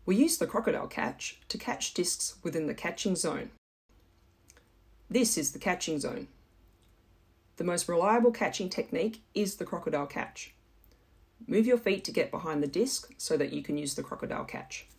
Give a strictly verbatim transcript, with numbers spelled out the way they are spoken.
We use the Crocodile Catch to catch discs within the catching zone. This is the catching zone. The most reliable catching technique is the Crocodile Catch. Move your feet to get behind the disc so that you can use the Crocodile Catch.